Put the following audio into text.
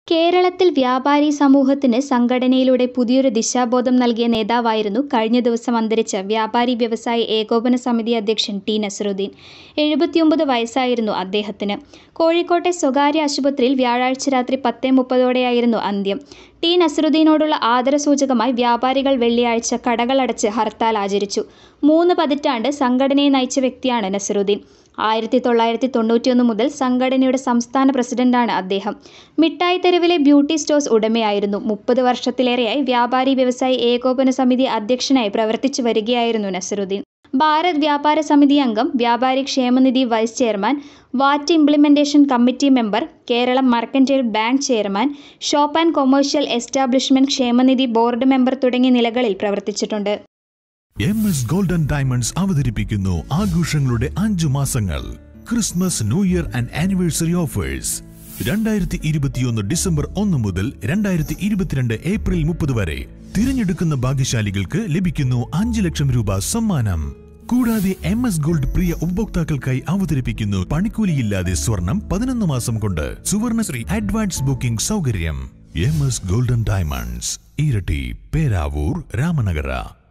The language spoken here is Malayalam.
കേരളത്തിൽ വ്യാപാരി സമൂഹത്തിന് സംഘടനയിലൂടെ പുതിയൊരു ദിശാബോധം നൽകിയ നേതാവായിരുന്നു കഴിഞ്ഞ ദിവസം അന്തരിച്ച വ്യാപാരി വ്യവസായി ഏകോപന സമിതി അധ്യക്ഷൻ ടി നസറുദ്ദീൻ. 79 വയസ്സായിരുന്നു അദ്ദേഹത്തിന്. കോഴിക്കോട്ടെ സ്വകാര്യ ആശുപത്രിയിൽ വ്യാഴാഴ്ച രാത്രി 10:30ഓടെയായിരുന്നു അന്ത്യം. ടി നസറുദ്ദീനോടുള്ള ആദരസൂചകമായി വ്യാപാരികൾ വെള്ളിയാഴ്ച കടകൾ അടച്ച് ഹർത്താൽ ആചരിച്ചു. 3 പതിറ്റാണ്ട് സംഘടനയെ നയിച്ച വ്യക്തിയാണ് നസറുദ്ദീൻ. 1991 മുതൽ സംഘടനയുടെ സംസ്ഥാന പ്രസിഡന്റാണ് അദ്ദേഹം. മിഠായി തെരുവിലെ ബ്യൂട്ടി സ്റ്റോഴ്സ് ഉടമയായിരുന്നു. 30 വർഷത്തിലേറെയായി വ്യാപാരി വ്യവസായി ഏകോപന സമിതി അധ്യക്ഷനായി പ്രവർത്തിച്ചു വരികയായിരുന്നു നസറുദ്ദീൻ. ഭാരത് വ്യാപാര സമിതി അംഗം, വ്യാപാരി ക്ഷേമനിധി vice chairman, VAT implementation committee member, Keralam mercantile bank chairman, shop and commercial establishment ക്ഷേമനിധി ബോർഡ് മെമ്പർ തുടങ്ങിയ നിലകളിൽ പ്രവർത്തിച്ചിട്ടുണ്ട്. MS ഗോൾഡൻ ഡയമണ്ട്സ് അവതരിപ്പിക്കുന്നു ആഘോഷങ്ങളുടെ 5 മാസങ്ങൾ. Christmas, new year and anniversary offers. 2021 December 1 മുതൽ 2022 ഏപ്രിൽ 30 വരെ തിരഞ്ഞെടുക്കുന്ന ഭാഗ്യശാലികൾക്ക് ലഭിക്കുന്നു 5 ലക്ഷം രൂപ സമ്മാനം. കൂടാതെ MS ഗോൾഡ് പ്രിയ ഉപഭോക്താക്കൾക്കായി അവതരിപ്പിക്കുന്നു പണിക്കൂലിയില്ലാതെ സ്വർണം 11 മാസം കൊണ്ട് സുവർണശ്രീ അഡ്വാൻസ് ബുക്കിംഗ് സൗകര്യം. MS golden diamonds, Iritty, Peravoor, Ramanagara.